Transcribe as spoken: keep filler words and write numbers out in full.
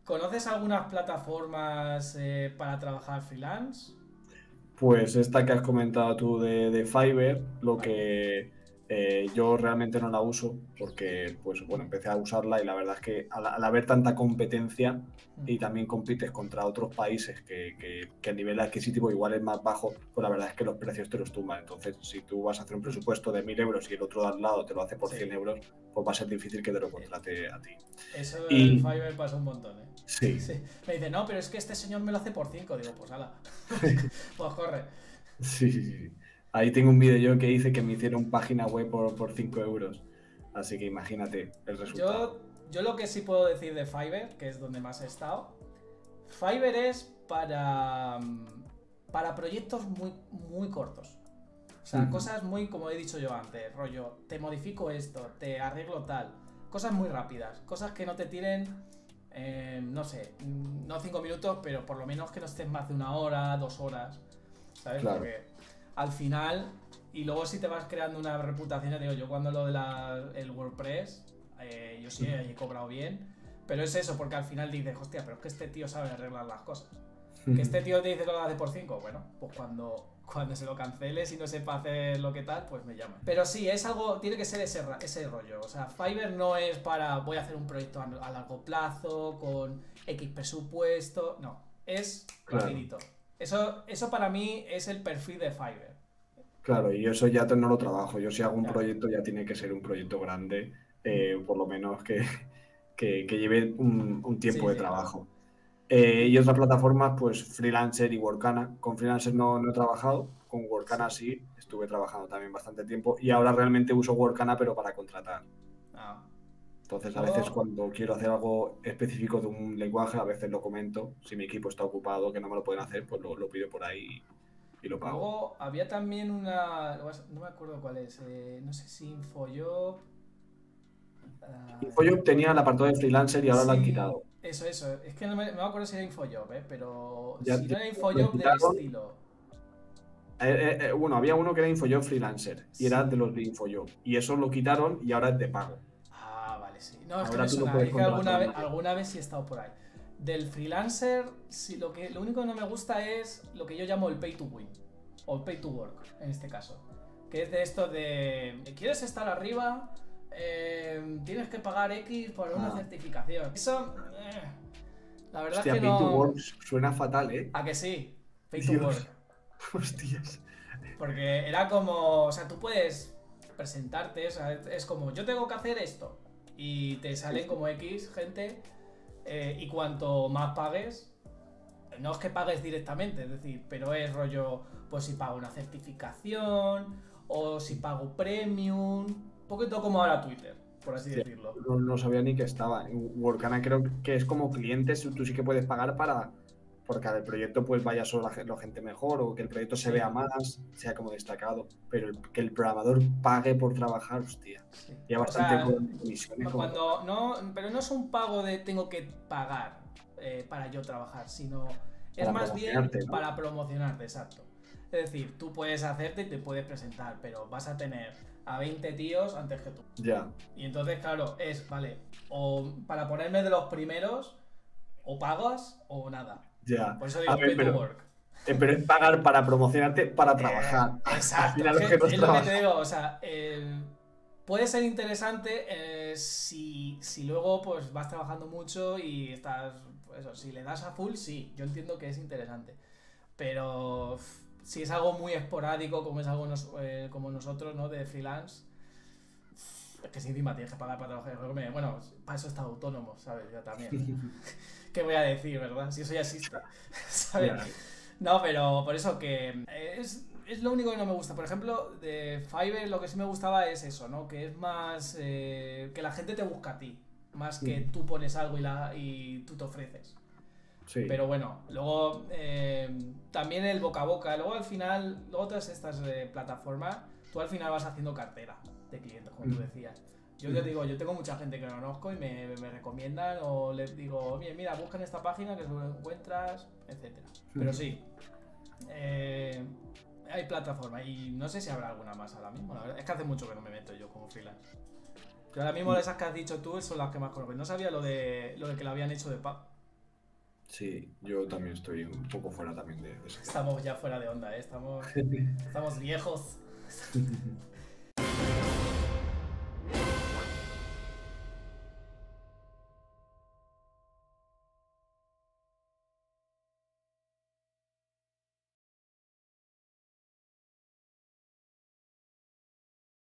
¿Conoces algunas plataformas eh, para trabajar freelance? Pues esta que has comentado tú de, de Fiverr, lo Fiverr. que eh, yo realmente no la uso porque, pues bueno, empecé a usarla y la verdad es que al, al haber tanta competencia y también compites contra otros países que, que, que el nivel adquisitivo igual es más bajo, pues la verdad es que los precios te los tumban. Entonces, si tú vas a hacer un presupuesto de mil euros y el otro de al lado te lo hace por cien Sí. euros, pues va a ser difícil que te lo Eh, contrate a ti. Eso en Y Fiverr pasa un montón, ¿eh? sí, Sí. Me dice, no, pero es que este señor me lo hace por cinco. Digo, pues ala. Pues corre. sí, sí, sí. Ahí tengo un vídeo yo que hice que me hicieron página web por, por cinco euros. Así que imagínate el resultado. Yo, yo lo que sí puedo decir de Fiverr, que es donde más he estado, Fiverr es para, para proyectos muy, muy cortos. O sea, Ujú. cosas muy, como he dicho yo antes, rollo, te modifico esto, te arreglo tal. Cosas muy rápidas, cosas que no te tiren, eh, no sé, no cinco minutos, pero por lo menos que no estés más de una hora, dos horas, ¿sabes? Claro, Porque al final, y luego si te vas creando una reputación, ya digo, yo cuando lo del WordPress, eh, yo sí he cobrado bien, pero es eso, porque al final dices, hostia, pero es que este tío sabe arreglar las cosas. Que este tío te dice que lo hace por cinco, bueno, pues cuando, cuando se lo cancele, si no sepa hacer lo que tal, pues me llama. Pero sí, es algo, tiene que ser ese, ese rollo. O sea, Fiverr no es para voy a hacer un proyecto a, a largo plazo, con X presupuesto, no, es claro, rapidito. Eso, eso para mí es el perfil de Fiverr. claro. Y eso ya te- no lo trabajo. Yo si hago un Claro. proyecto ya tiene que ser un proyecto grande, Mm. eh, por lo menos que, que, que lleve un, un tiempo Sí, de sí, claro. trabajo. Eh, y Y otras plataformas, pues Freelancer y Workana. Con Freelancer no, no he trabajado, con Workana sí. sí, estuve trabajando también bastante tiempo y ahora realmente uso Workana pero para contratar. Ah. Entonces, a veces Luego, cuando quiero hacer algo específico de un lenguaje, a veces lo comento. Si mi equipo está ocupado, que no me lo pueden hacer, pues lo, lo pido por ahí y lo pago. luego había también una. No me acuerdo cuál es. Eh, no sé si InfoJob. InfoJob Ay, tenía el apartado de freelancer y ahora lo han sí, quitado. eso, eso. Es que no me, no me acuerdo si era InfoJob, ¿eh? Pero Ya, si no ya era lo InfoJob del quitaron. estilo. Eh, eh, eh, bueno, había uno que era InfoJob Freelancer y era de Sí. los de InfoJob. Y eso lo quitaron y ahora es de pago. Ah, vale, sí. No, es que me Ahora tú no suena. puedes Es que alguna contratar a vez, nadie. alguna vez sí he estado por ahí. Del freelancer, sí, lo, que, lo único que no me gusta es lo que yo llamo el pay to win. O el pay to work, en este caso. Que es de esto de. ¿Quieres estar arriba? Eh, tienes que pagar X por una Ah, certificación. Eso. eh, la verdad es hostia, que Pay to no. Work suena fatal, ¿eh? ¿A que sí? Pay to Dios, work. hostias. Porque era como, o sea, tú puedes presentarte, o sea, es como, yo tengo que hacer esto. Y te Sí, salen sí. como X gente. Eh, y cuanto más pagues, no es que pagues directamente, es decir, pero es rollo, pues si pago una certificación, o si pago premium, un poquito como ahora Twitter, por así Hostia, decirlo. no, no sabía ni que estaba. En Workana creo que es como clientes, tú sí que puedes pagar para porque el proyecto pues vaya solo la, la gente mejor o que el proyecto se vea Sí, más, sea como destacado. Pero el, que el programador pague por trabajar, hostia. sí. Ya O bastante sea, con comisiones como toca. cuando no, pero no es un pago de tengo que pagar eh, para yo trabajar, sino es Para más bien promocionarte, ¿no? para promocionarte, exacto. Es decir, tú puedes hacerte y te puedes presentar, pero vas a tener a veinte tíos antes que tú. Ya, Y entonces, claro, es, vale, o para ponerme de los primeros, o pagas o nada. ya. Por eso A digo ver, pay to pero, work. eh, pero es pagar para promocionarte, para Eh, trabajar. Al exacto, final es lo que que no es es lo que te trabajar. digo, o sea, eh, puede ser interesante eh, si, si luego pues vas trabajando mucho y estás, pues eso, si le das a full, sí, yo entiendo que es interesante, pero uf, si es algo muy esporádico, como es algo nos- eh, como nosotros, ¿no? De freelance, es que si encima tienes que pagar para trabajar, bueno, para eso está autónomo, ¿sabes? Yo también. ¿Qué voy a decir, verdad? Si eso ya existe, ¿sabes? Ya. No, pero por eso que es, es lo único que no me gusta. Por ejemplo, de Fiverr lo que sí me gustaba es eso, ¿no? Que es más eh, que la gente te busca a ti, más que tú pones algo y, la, y tú te ofreces. Sí. Pero bueno, luego eh, también el boca a boca. Luego al final, luego todas estas eh, plataformas, tú al final vas haciendo cartera de clientes, como tú decías. Yo te digo, yo tengo mucha gente que conozco y me, me recomiendan o les digo, oye, mira, busca en esta página que seguro encuentras, etcétera. Pero sí, eh, hay plataformas y no sé si habrá alguna más ahora mismo. La verdad es que hace mucho que no me meto yo como freelance. Yo ahora mismo esas que has dicho tú son las que más conozco. No sabía lo de lo de que lo habían hecho de pago. Sí, yo también estoy un poco fuera también de, de ese tema. Estamos ya fuera de onda, ¿eh? Estamos, estamos viejos.